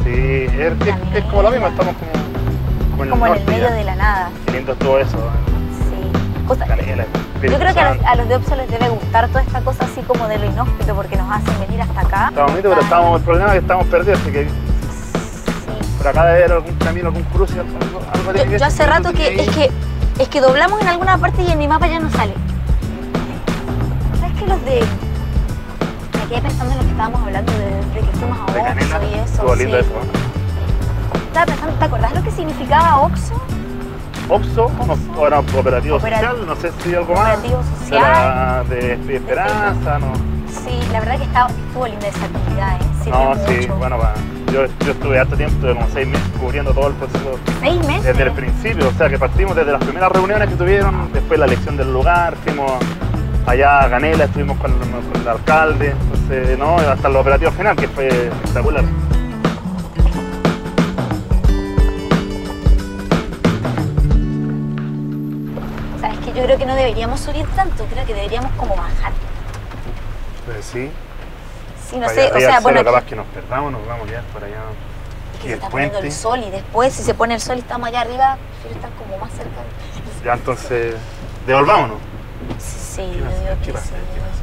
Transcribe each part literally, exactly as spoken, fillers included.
Sí, es, es, es como lo mismo, estamos como, como en el, como en norte, el medio ya. de la nada. Qué lindo es todo eso. Sí. Cosa, Canela, yo creo que a los, a los de Opso les debe gustar toda esta cosa así como de lo inhóspito porque nos hacen venir hasta acá. Está bonito, pero estamos, el problema es que estamos perdidos, así que Sí. por acá debe haber algún camino, algún cruce, algo, algo Yo, yo hace rato que es, que es que doblamos en alguna parte y en mi mapa ya no sale. ¿Sabes qué? Los de... Me quedé pensando en lo que estábamos hablando de, de que fuimos a de Oxxo Canela, y eso. estuvo lindo Sí. eso. Estaba pensando, ¿te acordás lo que significaba Oxxo? Opso, no, Oxxo. o no, cooperativo Operat- social, no sé si algo más. Cooperativo De, social. la, de, de Esperanza, no. Sí, la verdad que estaba, estuvo linda esa actividad, ¿eh? Sirvió No, sí, mucho. bueno, va. Yo, yo estuve harto tiempo, estuve como seis meses cubriendo todo el proceso. ¿Seis meses? Desde el principio, o sea que partimos desde las primeras reuniones que tuvieron, después la elección del lugar, fuimos allá a Canela, estuvimos con, con el alcalde, entonces, no, hasta el operativo final, que fue espectacular. Sabes que yo creo que no deberíamos subir tanto, creo que deberíamos como bajar. Pues sí, Sí, no para sé, allá o arriba sea, el bueno, cielo, capaz aquí- que nos perdamos, nos vamos a quedar por allá. es que Y se el está poniendo el puente. sol y después si se pone el sol y estamos allá arriba, prefiero estar como más cerca. Ya entonces, devolvámonos. Sí, ¿Qué yo pasa? digo ¿Qué que pasa? sí. ¿Qué pasa?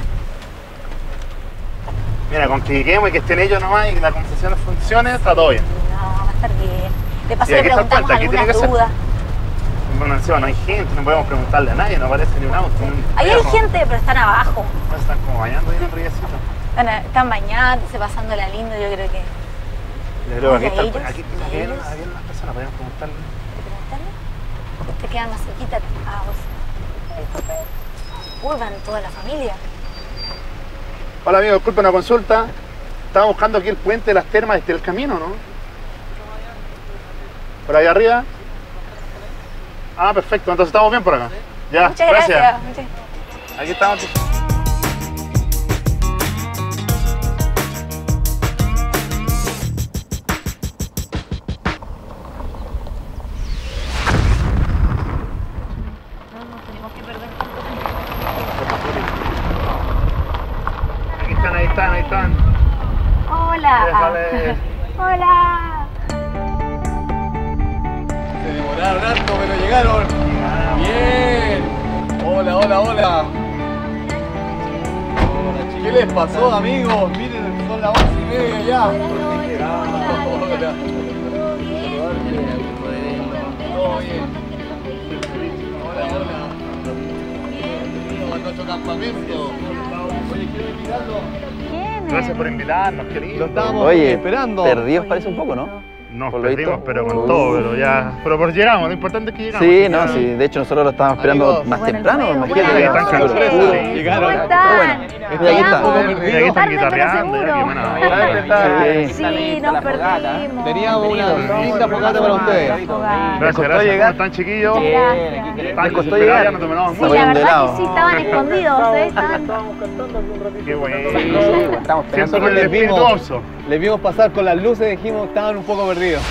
Mira, con que lleguemos y que estén ellos nomás y que la conversación funcione, está todo bien. No, va a estar bien. De paso Sí, le aquí está el preguntamos puente, aquí tiene algunas que ser. dudas. Bueno, encima no hay gente, no podemos preguntarle a nadie, no aparece ni un auto. Ni un Ahí hay perro. gente, pero están abajo. No, están como bañando ahí en el riecito. Están, están bañándose, pasándola lindo, yo creo que. Yo creo que aquí, ¿Y a está, el- ellos? aquí, ¿Y aquí, a hay- ellos? aquí hay unas personas, podemos preguntarle. ¿Preguntarle? Te quedan más cerquita. Ah, vos. Uy, van toda la familia. Hola amigo, disculpe una consulta. Estaba buscando aquí el puente de las termas, este el camino, ¿no? ¿Por ahí arriba? Ah, perfecto, entonces estamos bien por acá. Ya, Muchas gracias. Muchas- Aquí estamos. Aquí están, ahí están, ahí están. Hola. Déjale. Hola. Se demoraron harto, pero llegaron. Bien. Hola, hola, hola. ¿Qué les pasó, amigos? Miren, son las once y media ya. Hola. Todo bien. Hola, hola. Bienvenidos a nuestro campamento. Oye, quiero invitarlo. Gracias por invitarnos, querido. Lo estábamos Oye, esperando. perdidos parece un poco, ¿no? Nos Por lo perdimos, visto. pero con Uh. todo, pero ya. Pero por llegamos, lo importante es que llegamos. Sí, así no, que- sí. De hecho, nosotros lo estábamos esperando Amigos. más Bueno, temprano. bueno, Imagínate, buena que están noche. sorpresa, seguro. sí. Llegaron. ¿Cómo están? Pero bueno, Está aquí un está. poco Y aquí perdido. están Tarde, pero guitarreando, seguro. ya, qué buena onda. Sí. Sí, nos perdimos. Teníamos una linda fogata para ustedes. Gracias, costó gracias. ¿Cómo llegar? están, chiquillos? Gracias. Están Les costó desesperados, llegar. ya nos tomamos Sí, Está mucho. la bien de verdad lado. que sí, estaban escondidos, ¿eh? Estaban... Qué bueno. Estamos Siento esperando. que el les espíritu vimos. oso. Les vimos pasar con las luces y dijimos que estaban un poco perdidos.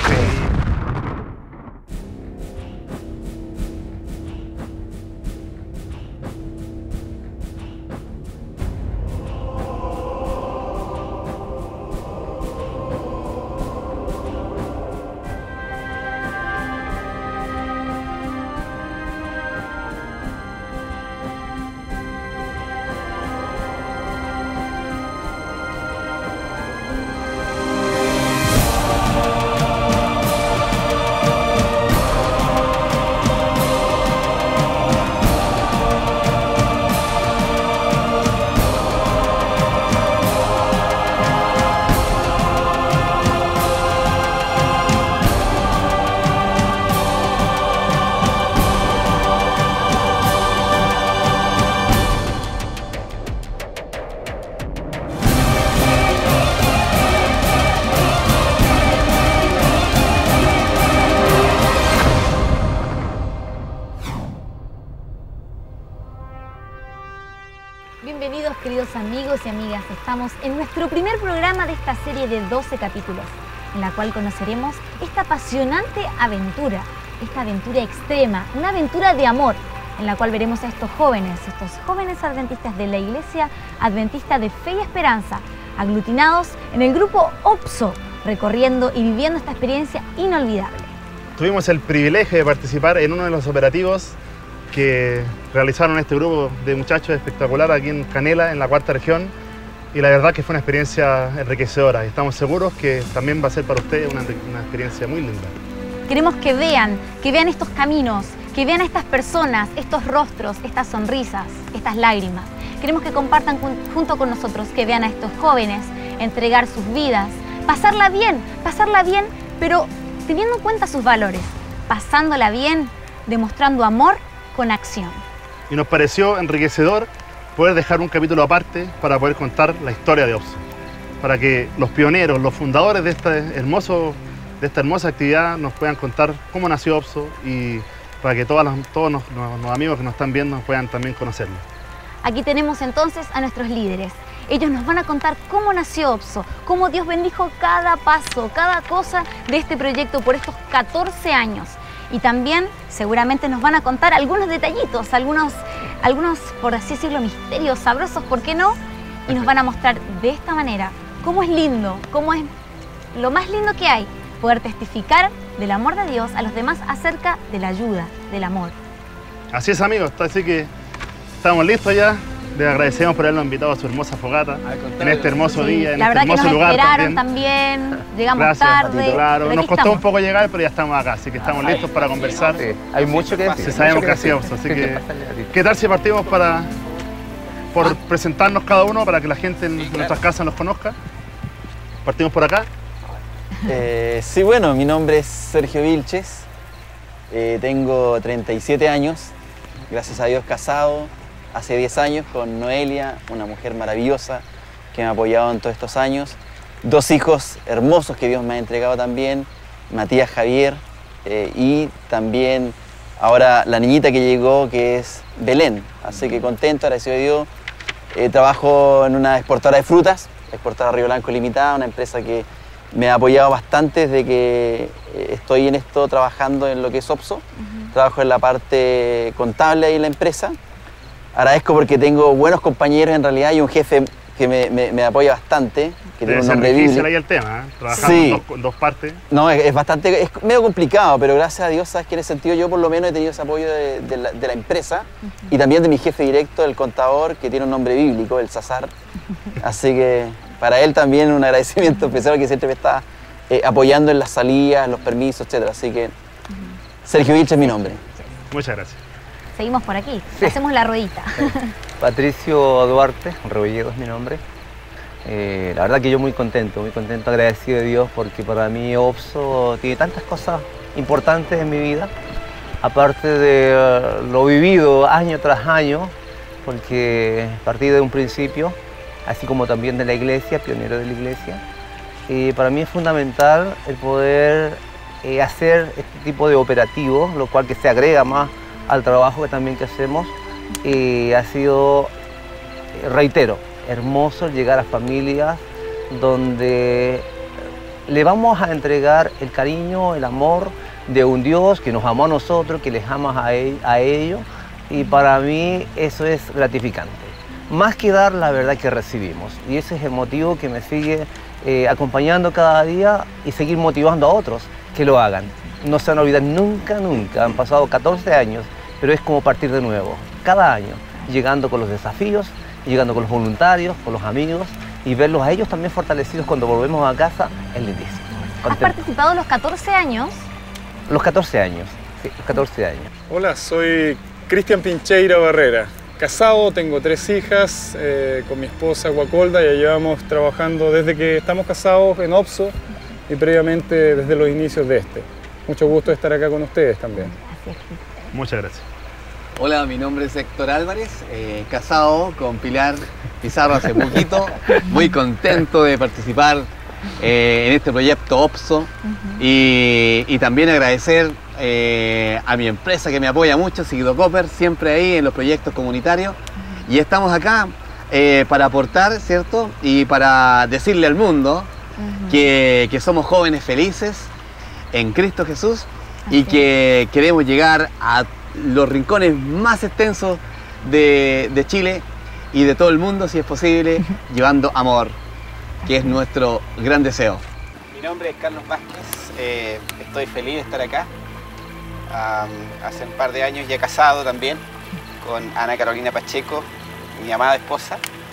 Bienvenidos, queridos amigos y amigas. Estamos en nuestro primer programa de esta serie de doce capítulos, en la cual conoceremos esta apasionante aventura, esta aventura extrema, una aventura de amor, en la cual veremos a estos jóvenes, estos jóvenes adventistas de la Iglesia Adventista de Fe y Esperanza, aglutinados en el grupo Opso, recorriendo y viviendo esta experiencia inolvidable. Tuvimos el privilegio de participar en uno de los operativos que realizaron este grupo de muchachos espectacular aquí en Canela, en la cuarta región, y la verdad que fue una experiencia enriquecedora y estamos seguros que también va a ser para ustedes una, una experiencia muy linda. Queremos que vean, que vean estos caminos, que vean a estas personas, estos rostros, estas sonrisas, estas lágrimas. Queremos que compartan junto con nosotros, que vean a estos jóvenes entregar sus vidas, pasarla bien, pasarla bien, pero teniendo en cuenta sus valores, pasándola bien, demostrando amor con acción. Y nos pareció enriquecedor poder dejar un capítulo aparte para poder contar la historia de OPSO, para que los pioneros, los fundadores de, este hermoso, de esta hermosa actividad nos puedan contar cómo nació OPSO y para que todas las, todos los, los amigos que nos están viendo puedan también conocerlo. Aquí tenemos entonces a nuestros líderes. Ellos nos van a contar cómo nació OPSO, cómo Dios bendijo cada paso, cada cosa de este proyecto por estos catorce años. Y también seguramente nos van a contar algunos detallitos, algunos, algunos, por así decirlo, misterios sabrosos, ¿por qué no? Y nos van a mostrar de esta manera cómo es lindo, cómo es lo más lindo que hay, poder testificar del amor de Dios a los demás acerca de la ayuda, del amor. Así es, amigos, así que estamos listos ya. Les agradecemos por habernos invitado a su hermosa fogata en este hermoso Sí, día, en la este verdad que hermoso nos lugar esperaron también. también, llegamos Gracias, tarde. Patito, claro. pero Nos aquí costó estamos. un poco llegar, pero ya estamos acá, así que estamos Ay, listos para conversar. Sí, hay mucho que decir. Si sabemos mucho que así decir. OPSO, así que ¿qué tal si partimos para por presentarnos cada uno para que la gente en Sí, claro. nuestras casas nos conozca? Partimos por acá. Eh, sí, bueno, mi nombre es Sergio Vilches, eh, tengo treinta y siete años, gracias a Dios casado hace diez años con Noelia, una mujer maravillosa que me ha apoyado en todos estos años, dos hijos hermosos que Dios me ha entregado también, Matías, Javier, eh, y también ahora la niñita que llegó que es Belén, así que contento, agradecido a Dios. Eh, trabajo en una exportadora de frutas, exportadora Río Blanco Limitada, una empresa que me ha apoyado bastante desde que estoy en esto trabajando en lo que es OPSO. Uh-huh. Trabajo en la parte contable ahí en la empresa. Agradezco porque tengo buenos compañeros en realidad y un jefe que me, me, me apoya bastante, que Debe tiene un ser nombre difícil bíblico. ahí el tema, ¿eh? Trabajando Sí. en, dos, en dos partes. No, es, es bastante, es medio complicado, pero gracias a Dios, sabes que en ese sentido yo por lo menos he tenido ese apoyo de, de, la, de la empresa uh-huh. y también de mi jefe directo, el contador, que tiene un nombre bíblico, el César. Así que para él también un agradecimiento especial que siempre me está eh, apoyando en las salidas, en los permisos, etcétera. Así que uh-huh. Sergio Vilches es mi nombre. Muchas gracias. Seguimos por aquí, Sí. hacemos la ruedita. Patricio Duarte, Rebolledo es mi nombre. Eh, la verdad que yo muy contento, muy contento, agradecido de Dios porque para mí OPSO tiene tantas cosas importantes en mi vida, aparte de uh, lo vivido año tras año, porque partí de un principio, así como también de la iglesia, pionero de la iglesia. Y para mí es fundamental el poder eh, hacer este tipo de operativos, lo cual que se agrega más al trabajo que también que hacemos. Y ha sido, reitero, hermoso llegar a familias donde le vamos a entregar el cariño, el amor de un Dios que nos amó a nosotros, que les ama a, él, a ellos, y para mí eso es gratificante. Más que dar, la verdad que recibimos, y ese es el motivo que me sigue eh, acompañando cada día y seguir motivando a otros que lo hagan. No se van a olvidar nunca, nunca, han pasado catorce años, pero es como partir de nuevo, cada año, llegando con los desafíos, llegando con los voluntarios, con los amigos, y verlos a ellos también fortalecidos cuando volvemos a casa es lindísimo. ¿Has Contento. participado los catorce años? Los catorce años, sí, los catorce años. Hola, soy Cristian Pincheira Barrera. Casado, tengo tres hijas, eh, con mi esposa Guacolda, ya llevamos trabajando desde que estamos casados en OPSO y previamente desde los inicios de este. Mucho gusto de estar acá con ustedes también. Muchas gracias. Hola, mi nombre es Héctor Álvarez, eh, casado con Pilar Pizarro hace poquito, muy contento de participar eh, en este proyecto OPSO uh-huh. y, y también agradecer eh, a mi empresa que me apoya mucho, Sigdo Copper, siempre ahí en los proyectos comunitarios uh-huh. y estamos acá eh, para aportar, ¿cierto? Y para decirle al mundo uh-huh. que, que somos jóvenes felices en Cristo Jesús y que queremos llegar a los rincones más extensos de, de Chile y de todo el mundo, si es posible, llevando amor, que es nuestro gran deseo. Mi nombre es Carlos Vázquez, eh, estoy feliz de estar acá. Um, hace un par de años ya casado también con Ana Carolina Pacheco, mi amada esposa.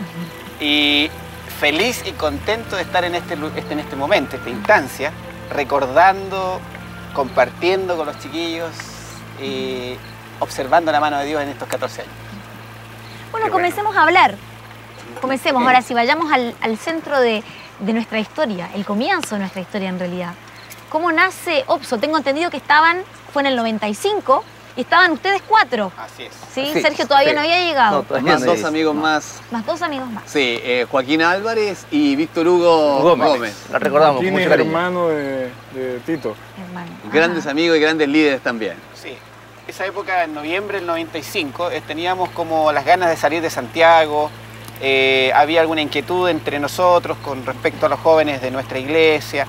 Y feliz y contento de estar en este, en este momento, esta instancia, recordando, compartiendo con los chiquillos y observando la mano de Dios en estos catorce años. Bueno, comencemos a hablar. Comencemos. Ahora sí, vayamos al, al centro de, de nuestra historia, el comienzo de nuestra historia en realidad. ¿Cómo nace OPSO? Tengo entendido que estaban, fue en el noventa y cinco, y estaban ustedes cuatro. Así es. ¿Sí? Sí, Sergio todavía sí. no había llegado. No, todavía Más no dos es. amigos más. Más dos amigos más. Sí, eh, Joaquín Álvarez y Víctor Hugo Gómez. Gómez. Lo recordamos con Joaquín mucho es cariño. hermano de, de Tito. Hermano. Grandes Ajá. amigos y grandes líderes también. Sí. Esa época, en noviembre del noventa y cinco, eh, teníamos como las ganas de salir de Santiago. Eh, había alguna inquietud entre nosotros con respecto a los jóvenes de nuestra iglesia.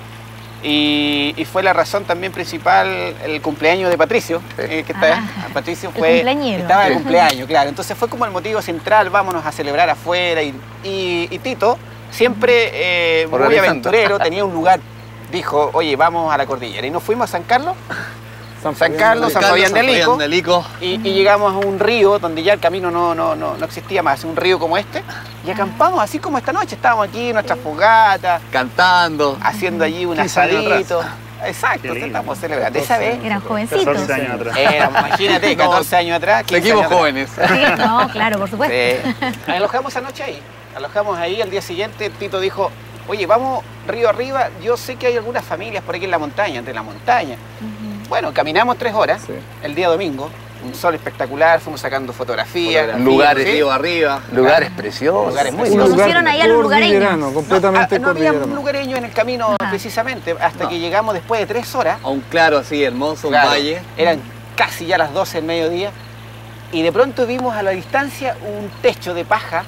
Y, y fue la razón también principal el cumpleaños de Patricio, Sí. eh, que está, Ah, Patricio el fue, cumpleañero. estaba de Sí. cumpleaños, claro. Entonces fue como el motivo central, vámonos a celebrar afuera. Y, y- y Tito, siempre eh, muy Organizando. aventurero, tenía un lugar, dijo, oye, vamos a la cordillera. Y nos fuimos a San Carlos, San Carlos, San Fabián de Alico. de Alico. y, y llegamos a un río donde ya el camino no, no, no, no existía más, un río como este. Y acampamos así como esta noche, estábamos aquí en nuestras fogatas, Cantando. haciendo allí un quince años asadito. atrás. Exacto, Qué lindo. estamos celebrando. Esa vez, Eran jovencitos. catorce años atrás. era, imagínate, catorce años atrás. quince Seguimos años atrás. jóvenes. Sí, no, claro, por supuesto. Sí. Alojamos anoche ahí. Alojamos ahí. Al día siguiente Tito dijo, oye, vamos río arriba. Yo sé que hay algunas familias por aquí en la montaña, entre la montaña. Ujú. Bueno, caminamos tres horas Sí. el día domingo. Un sol espectacular, fuimos sacando fotografías. Fotografía, Lugares. río arriba. Lugares preciosos. Lugares muy preciosos. bonitos. Conocieron ahí a los lugareños. cordillerano, completamente no, no había cordillerano. lugareño en el camino Ajá. precisamente, hasta No. que llegamos después de tres horas. A un claro así, hermoso, un Claro, valle. eran casi ya las doce del mediodía. Y de pronto vimos a la distancia un techo de paja,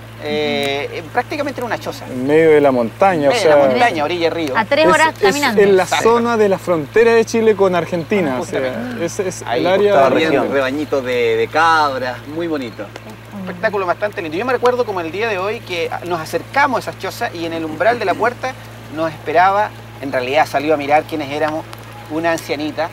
eh, eh, prácticamente era una choza. En medio de la montaña, o En sea, la montaña, orilla del río. A tres es- horas es caminando. en la Exacto. zona de la frontera de Chile con Argentina, o sea, Justamente. es, es Ahí, el área justo de- región. Rebañitos de, de cabras, muy bonito. Un espectáculo bastante lindo. Yo me recuerdo como el día de hoy que nos acercamos a esas chozas y en el umbral de la puerta nos esperaba, en realidad salió a mirar quiénes éramos, una ancianita.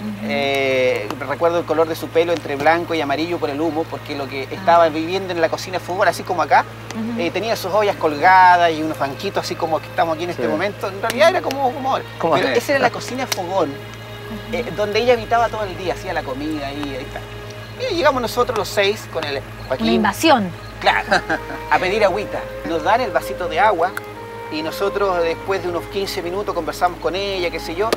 Eh, recuerdo el color de su pelo entre blanco y amarillo por el humo, porque lo que estaba viviendo en la cocina de fútbol, así como acá, Ujú. eh, tenía sus ollas colgadas y unos banquitos así como que estamos aquí en este Sí. momento. En realidad era como, como ahora. ¿Cómo Pero es? esa era la cocina fogón, eh, donde ella habitaba todo el día, hacía la comida ahí, ahí está. Y llegamos nosotros los seis con el Una Joaquín, invasión. claro, a pedir agüita. Nos dan el vasito de agua y nosotros después de unos quince minutos conversamos con ella, qué sé yo,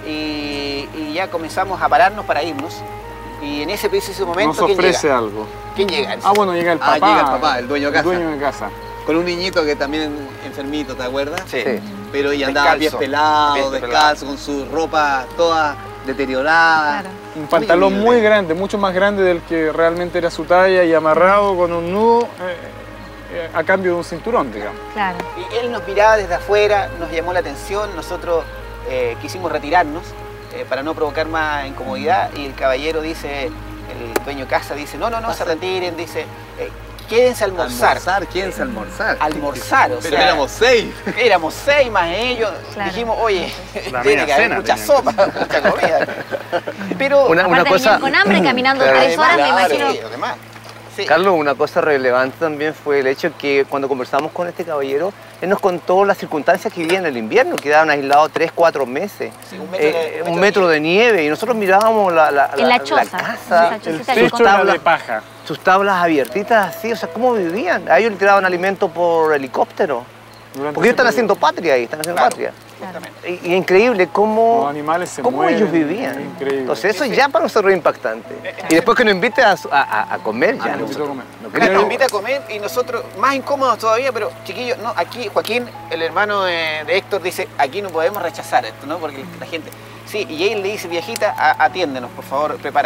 y, y ya comenzamos a pararnos para irnos. Y en ese preciso momento, nos ¿quién ofrece llega? algo. ¿Quién llega? Ah, bueno, llega el Ah, papá. llega el papá, el dueño de casa. El dueño de casa. Con un niñito que también enfermito, ¿te acuerdas? Sí. Sí. Pero ella andaba a pies Descalzo. pelados, Pies descalzo, con su ropa toda deteriorada. Claro. Un pantalón humilde. muy grande, mucho más grande del que realmente era su talla y amarrado con un nudo eh, eh, a cambio de un cinturón, digamos. Claro. Y él nos miraba desde afuera, nos llamó la atención, nosotros eh, quisimos retirarnos eh, para no provocar más incomodidad y el caballero dice, el dueño de casa dice, no, no, no se retiren, dice, eh, quédense a almorzar. Almorzar, ¿quién se almorzar? Almorzar, o Pero sea, éramos seis. éramos seis más ellos, Claro. dijimos, oye, La tiene media que haber cena mucha tenían sopa, mucha comida. Pero Una, una Aparte cosa, venían con hambre caminando Claro. tres horas, me Claro, imagino. sí, además. Sí. Carlos, una cosa relevante también fue el hecho que cuando conversamos con este caballero, él nos contó las circunstancias que vivían en el invierno, quedaban aislados tres, cuatro meses, Sí, un metro de- Eh, un un metro metro de nieve, y nosotros mirábamos la, la, En la la choza. casa, Esa El chocita que techo contaba. era de paja. sus tablas abiertitas así, o sea, ¿cómo vivían? A ellos le tiraban alimento por helicóptero, Durante porque ellos están ese haciendo patria ahí, están haciendo Claro. patria. Justamente. Y, y es increíble cómo, Los animales se cómo mueren, ellos vivían. es increíble. Entonces eso Sí, sí. ya para nosotros es impactante. Y después que nos invite a, su- a- a- a comer, ya Ah, no, invitó a comer. no Nos queremos. invita a comer y nosotros más incómodos todavía, pero chiquillos, no, aquí Joaquín, el hermano de, de Héctor, dice, aquí no podemos rechazar esto, ¿no? Porque la gente, sí, y él le dice, viejita, a- atiéndenos, por favor, prepara.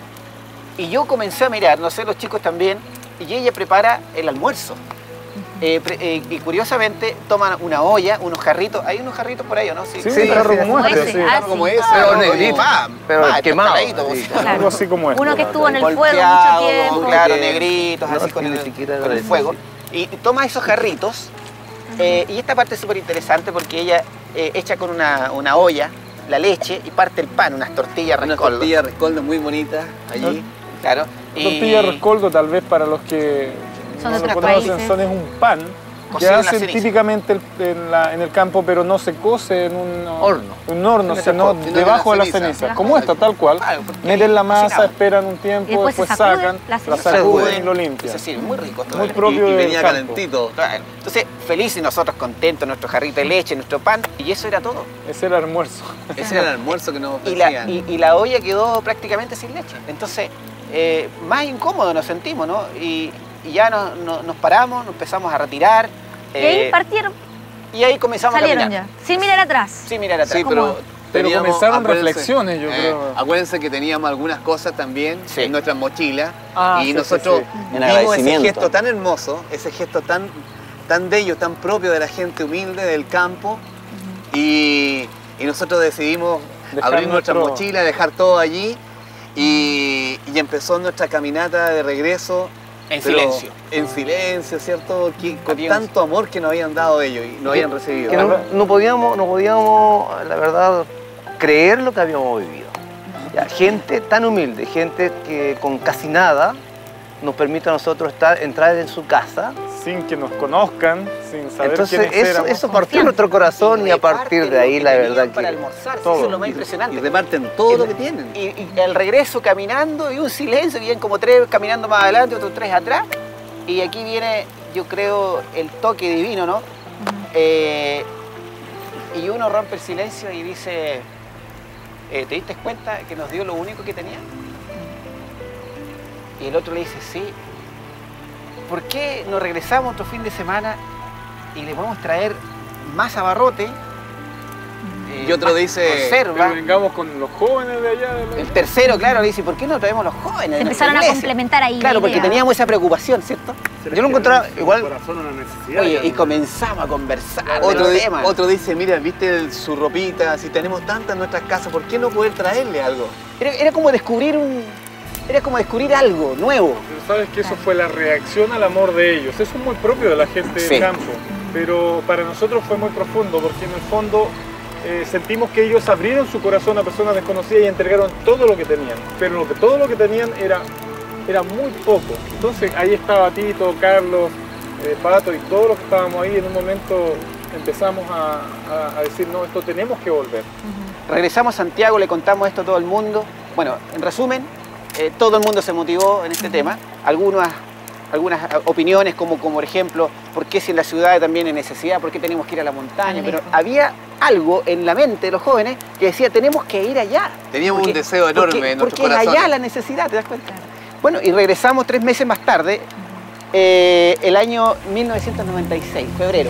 Y yo comencé a mirar, no sé, los chicos también, y ella prepara el almuerzo. Eh, pre- eh, y curiosamente toman una olla, unos jarritos, hay unos jarritos por ahí, ¿o no? Sí, Sí, un carro sí, como como este, ese. sí. Ah, Claro, como sí. ese, Pero algo negrito, pa, pero pa, quemado, tostadito, sí. pues. Algo así como este. Uno que estuvo en el fuego Golpeado, mucho tiempo. claro, que- negritos, no así con tiene el, siquiera con el lo- fuego. Y toma esos jarritos, eh, y esta parte es súper interesante porque ella eh, echa con una, una olla la leche y parte el pan, unas tortillas Unas rescoldo. tortillas rescoldo muy bonitas allí. Claro. Y Tortilla rescoldo, tal vez para los que Son no de lo otros conocen, países. son es un pan que cocido en la hacen ceniza. típicamente el- en, la- en el campo, pero no se cose en un Horno. un horno, En el sino transporte, sino debajo de en la la ceniza. ceniza, Debajo como de esta, tal cual. Claro, porque Meten la masa, cocinado. esperan un tiempo, Y después se después sacuden sacan, la la ceniza. sacuden y Se lo limpian. Se sirve muy rico esto. Muy ¿vale? propio Y, y del venía campo. calentito. Claro. Entonces, felices y nosotros contentos, nuestro jarrito de leche, nuestro pan, y eso era todo. Ese era el almuerzo. Ese era el almuerzo que nos Y la, ofrecían. y, y la olla quedó prácticamente sin leche. Entonces, eh, más incómodo nos sentimos, ¿no? Y, y ya nos, nos- nos paramos, nos empezamos a retirar. Y ahí eh, partieron, y ahí comenzamos salieron a caminar. ya, sin mirar atrás. Sin mirar atrás. Sí, pero, Pero teníamos- comenzaron acuérdense, reflexiones, yo eh, creo. Acuérdense que teníamos algunas cosas también Sí. en nuestras mochilas Ah, y sí, nosotros sí, sí. Un vimos ese agradecimiento. gesto tan hermoso, ese gesto tan, tan bello, tan propio de la gente humilde del campo y, y nosotros decidimos Dejar abrir nuestra nuestro- mochila, dejar todo allí y, y empezó nuestra caminata de regreso. En pero silencio. En silencio, ¿cierto? Que- con Había un- tanto amor que nos habían dado ellos y nos habían recibido. Que no, no podíamos, no podíamos, la verdad, creer lo que habíamos vivido. Ya, gente tan humilde, gente que con casi nada nos permite a nosotros estar, entrar en su casa. Sin que nos conozcan, sin saber Entonces quiénes eso, éramos. eso partió en nuestro corazón y a partir de ahí la verdad Para que... almorzar, sí, todo. eso es lo más Y impresionante. reparten todo lo que tienen. Y, y al regreso caminando y un silencio, vienen como tres caminando más adelante, otros tres atrás. Y aquí viene, yo creo, el toque divino, ¿no? Eh, y uno rompe el silencio y dice, eh, ¿te diste cuenta que nos dio lo único que tenía? Y el otro le dice, sí. ¿Por qué no regresamos otro fin de semana y le podemos traer más abarrote? eh, Y otro más dice, conserva? Pero vengamos con los jóvenes de allá. De la- El tercero, claro, le dice, ¿por qué no traemos los jóvenes? de Se nuestra empezaron a iglesia? complementar ahí. Claro, la porque idea. teníamos esa preocupación, ¿cierto? Yo lo encontraba igual... Corazón, una necesidad. Oye, y comenzamos a conversar de Otro, los di- temas. otro dice, mira, viste el- su ropita, si tenemos tanta en nuestras casas, ¿por qué no poder traerle algo? Era, era como descubrir un... Era como descubrir algo nuevo. Pero sabes que eso fue la reacción al amor de ellos. Eso es muy propio de la gente Sí. del campo. Pero para nosotros fue muy profundo porque en el fondo eh, sentimos que ellos abrieron su corazón a personas desconocidas y entregaron todo lo que tenían. Pero lo que, todo lo que tenían era, era muy poco. Entonces ahí estaba Tito, Carlos, eh, Pato y todos los que estábamos ahí. En un momento empezamos a, a- a decir, no, esto tenemos que volver. Regresamos a Santiago, le contamos esto a todo el mundo. Bueno, en resumen, eh, todo el mundo se motivó en este tema. Algunas, algunas opiniones como, como por ejemplo, ¿por qué si en la ciudad también hay necesidad? ¿Por qué tenemos que ir a la montaña? Pero había algo en la mente de los jóvenes que decía, tenemos que ir allá. Teníamos Porque- un deseo enorme porque, en nuestros porque es corazones. allá la necesidad, ¿te das cuenta? Bueno, y regresamos tres meses más tarde, eh, el año mil novecientos noventa y seis, febrero.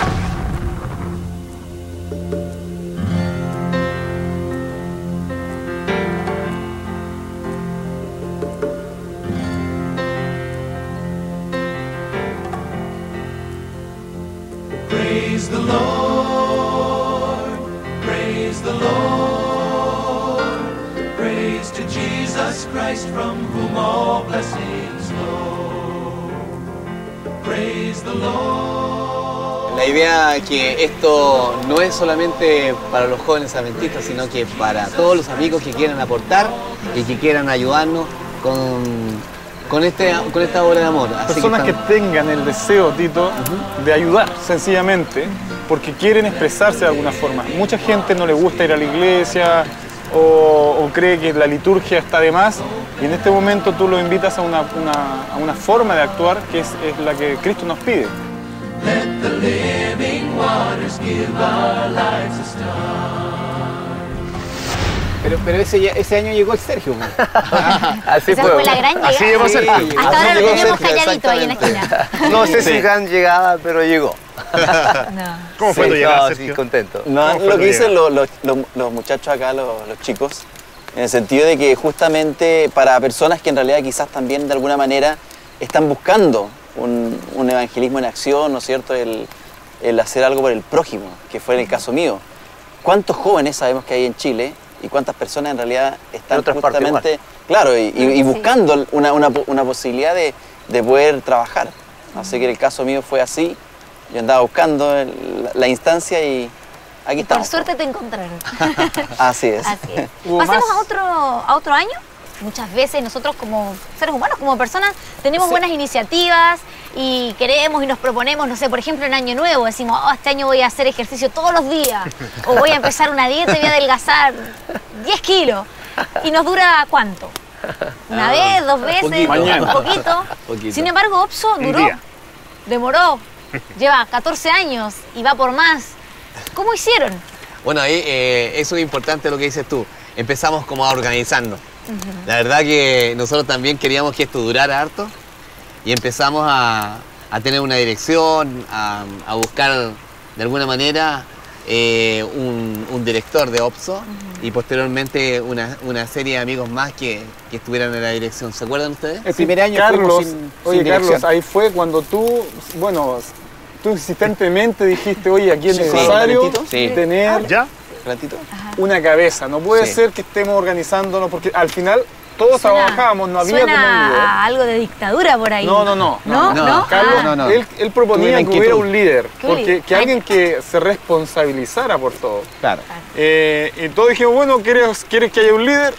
Praise the Lord, praise the Lord, praise to Jesus Christ from whom all blessings flow. Praise the Lord. La idea es que esto no es solamente para los jóvenes adventistas, sino que para todos los amigos que quieran aportar y que quieran ayudarnos con, con, este, con esta obra de amor. Así Personas que, estamos- tengan el deseo, Tito, de ayudar sencillamente, porque quieren expresarse de alguna forma. Mucha gente no le gusta ir a la iglesia o, o cree que la liturgia está de más, y en este momento tú lo invitas a una, una- a una forma de actuar que es, es la que Cristo nos pide. Let the living waters give our lives a start. Pero, pero ese, ya- ese año llegó el Sergio. Así Esa fue. fue la gran llegada. Así llegó Sergio. Hasta ahora Así lo llegó tenemos Sergio, calladito ahí en la esquina. No sé si gran llegada, pero llegó. No. ¿Cómo fue Sí, tu llegada, no, Sergio? sí, contento. No, ¿Cómo fue lo tu que dicen llegada? los, los- los- los muchachos acá, los, los chicos, en el sentido de que justamente para personas que en realidad quizás también de alguna manera están buscando un, un evangelismo en acción, ¿no es cierto? El, el hacer algo por el prójimo, que fue en el caso mío. ¿Cuántos jóvenes sabemos que hay en Chile y cuántas personas en realidad están En otras partes justamente, claro, y, y- y Sí. buscando una, una, una posibilidad de, de poder trabajar? Así que en el caso mío fue así. Yo andaba buscando el- la, la instancia y aquí Por estamos. suerte te encontraron. Así es. Así es. ¿Hubo Pasemos más? a otro, a otro año. Muchas veces nosotros como seres humanos, como personas, tenemos Sí. buenas iniciativas y queremos y nos proponemos, no sé, por ejemplo en Año Nuevo decimos, oh, este año voy a hacer ejercicio todos los días o voy a empezar una dieta y voy a adelgazar diez kilos. ¿Y nos dura cuánto? ¿Una Ah, vez, dos veces? poquito. Mañana. Un poquito. Poquito. Sin embargo, Opso Un duró, día. demoró, lleva catorce años y va por más. ¿Cómo hicieron? Bueno, ahí eh, eso es importante lo que dices tú. Empezamos como a organizarnos. La verdad que nosotros también queríamos que esto durara harto y empezamos a, a tener una dirección, a, a buscar de alguna manera eh, un, un director de Opso y posteriormente una, una serie de amigos más que, que estuvieran en la dirección. ¿Se acuerdan ustedes? El primer año Carlos, fuimos sin, oye sin Carlos, dirección. ahí fue cuando tú, bueno, tú insistentemente dijiste, oye, aquí es Sí. necesario ¿Calentito? Sí. tener ¿Ya? ¿Ratito? una cabeza. No puede Sí. ser que estemos organizándonos porque al final todos Suena- trabajábamos, no había suena como un líder. a algo de dictadura por ahí. No, no, no. ¿No? no, ¿No? Carlos, Ah. no, no. Él, él Tuve proponía la que inquietud. hubiera un líder, ¿Qué porque líder? que alguien que se responsabilizara por todo. Claro. Eh, y todos dijimos, bueno, ¿quieres, ¿quieres que haya un líder?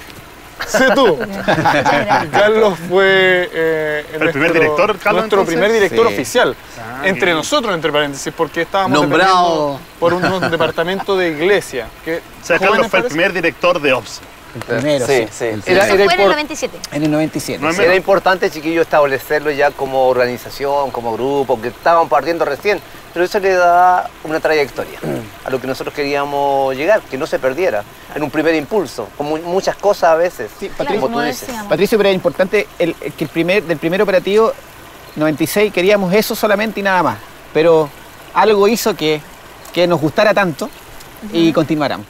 Sé tú. Muchas gracias. Y Carlos fue eh, ¿El primer director, Carlos, nuestro entonces? primer director Sí. oficial. Ah, entre bien. nosotros, entre paréntesis, porque estábamos Nombrado. dependiendo por un departamento de iglesia. Que, O sea, Carlos jóvenes fue el parece- primer director de Opso. Primero, sí, sí. Eso Era- fue era en el por- noventa y siete. En el noventa y siete. No es sí. Era importante, chiquillo, establecerlo ya como organización, como grupo, que estaban partiendo recién, pero eso le da una trayectoria a lo que nosotros queríamos llegar, que no se perdiera en un primer impulso, como muchas cosas a veces, Sí, Claro, Patricio, como como tú dices. decíamos. Patricio, pero es importante el, el que el primer, del primer operativo noventa y seis queríamos eso solamente y nada más, pero algo hizo que, que nos gustara tanto y continuáramos.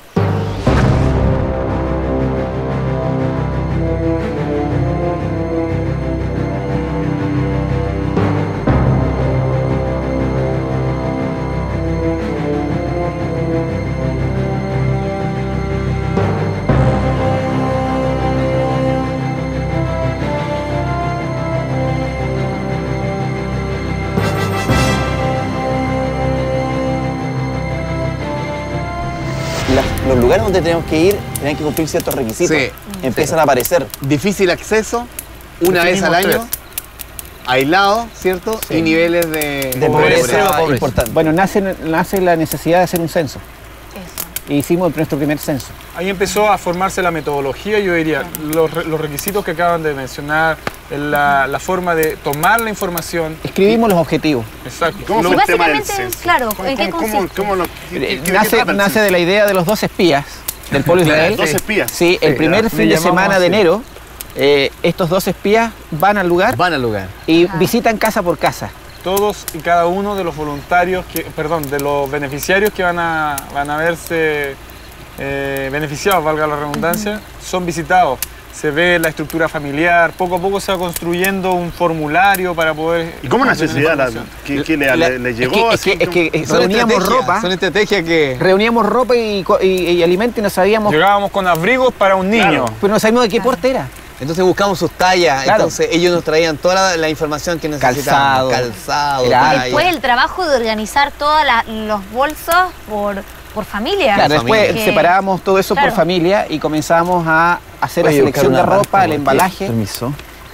Las- los lugares donde tenemos que ir tienen que cumplir ciertos requisitos. Sí. Empiezan a aparecer. Difícil acceso, una vez al Definimos año, aislado, ¿cierto? Sí. Y niveles de, De pobreza, pobreza. importante. Bueno, nace, nace la necesidad de hacer un censo. Eso. E hicimos nuestro primer censo. Ahí empezó a formarse la metodología, yo diría, los, re- los requisitos que acaban de mencionar, la, la forma de tomar la información. Escribimos los objetivos. Exacto. ¿Cómo Lo- fue el tema del básicamente, censo? claro, ¿Cómo- ¿en qué cómo- cómo- consiste? cómo lo- qué- qué- Eh, qué- qué nace trata el nace censo? de la idea de los dos espías del pueblo de Israel. Dos espías. Sí, el Sí, primer ya. fin Le de llamamos semana de así. enero, eh, estos dos espías van al lugar Van al lugar. y Ajá. visitan casa por casa. Todos y cada uno de los voluntarios, que, perdón, de los beneficiarios que van a, van a verse eh, beneficiados, valga la redundancia, son visitados. Se ve la estructura familiar, poco a poco se va construyendo un formulario para poder... ¿Y cómo nació esa idea? La- información. ¿Qué, qué le, La- le- le es llegó? que- es así que- es que, eh, Son reuníamos estrategias, ropa, Son estrategias que... reuníamos ropa y, co- y- y alimento y no sabíamos, Llegábamos con abrigos para un niño. Claro. pero no sabíamos de qué porte era. Entonces buscamos sus tallas, Claro. entonces ellos nos traían toda la, la información que necesitábamos. Calzado. Calzado, Era talla. Después el trabajo de organizar todos los bolsos por, por familia. Claro, después Que- separábamos todo eso Claro. por familia y comenzamos a hacer Oye, la selección de buscar una ropa, el marca, embalaje. Permiso.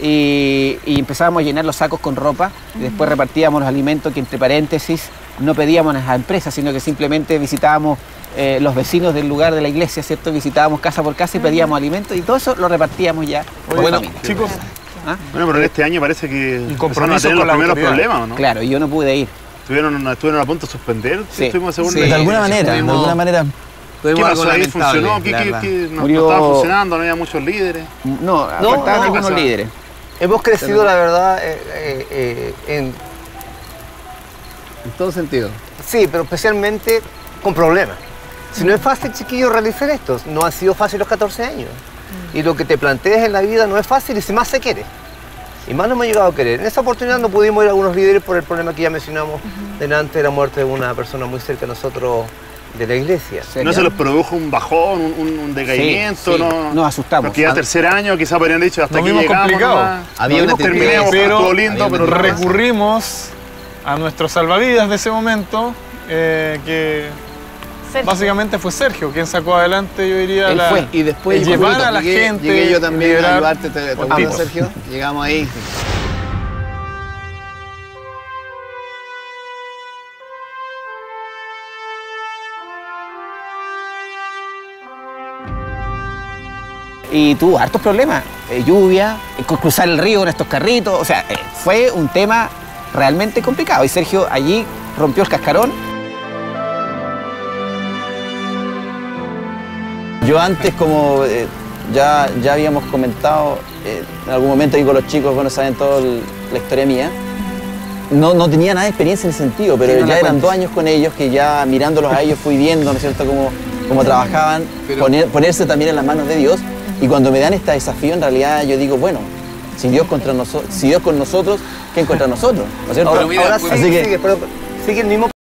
Y, y empezábamos a llenar los sacos con ropa y después repartíamos los alimentos que entre paréntesis no pedíamos a las empresas, sino que simplemente visitábamos eh, los vecinos del lugar de la iglesia, ¿cierto? Visitábamos casa por casa y pedíamos alimentos y todo eso lo repartíamos ya por Oye, familia. chicos, ¿Ah? Bueno, pero en este año parece que empezaron a compromiso tener con los la primeros autoridad. problemas, ¿o ¿no? Claro, y yo no pude ir. Estuvieron, estuvieron a punto de suspender, Sí. estuvimos seguros. Sí. De alguna sí, manera, de tuvimos- alguna manera. ¿Qué Tuvimos pasó algo ahí? lamentable, ¿Funcionó? ¿Qué, la qué- verdad. qué- no, Murió- no estaba funcionando? ¿No había muchos líderes? No, No, faltaban no, algunos o sea, líderes. Hemos crecido, la verdad, eh, eh, eh, en, En todo sentido. sí, pero especialmente con problemas. Si no es fácil, chiquillo, realizar esto, no ha sido fácil los catorce años. Y lo que te plantees en la vida no es fácil y si más se quiere. Y más no hemos llegado a querer. En esa oportunidad no pudimos ir a algunos líderes por el problema que ya mencionamos delante de la muerte de una persona muy cerca de nosotros de la iglesia. Sí. ¿No se les produjo un bajón, un, un- un decaimiento? Sí, sí, ¿no? nos asustamos. Porque ya tercer año quizás habrían dicho hasta Nos aquí vimos llegamos. complicados. nomás. Había Nos una vimos, terminemos, tendencia, pero todo lindo, había pero una no más. recurrimos a nuestros salvavidas de ese momento, eh, que Sergio. básicamente fue Sergio quien sacó adelante, yo diría, Él la, fue, y después el llevar Juanito, a la llegué, gente. llegué yo también a liderar ayudarte, te, te con acuerdas, tipos. Sergio. Llegamos ahí. Y tuvo hartos problemas, eh, lluvia, eh, cu- cruzar el río con estos carritos, o sea, eh, fue un tema realmente complicado. Y Sergio allí rompió el cascarón. Yo antes, como eh, ya, ya habíamos comentado, eh, en algún momento ahí con los chicos, bueno, saben toda la historia mía, no, no tenía nada de experiencia en ese sentido, pero Sí, no la ya eran cuentes. dos años con ellos que ya mirándolos a ellos fui viendo, ¿no es cierto?, cómo, cómo trabajaban, Pero- poner- ponerse también en las manos de Dios. Y cuando me dan este desafío, en realidad yo digo, bueno, si Dios, contra noso- si Dios con nosotros, ¿quién contra nosotros? ¿No es cierto? Pero mira, Ahora pues- sigue, Así que- sigue, pero sigue el mismo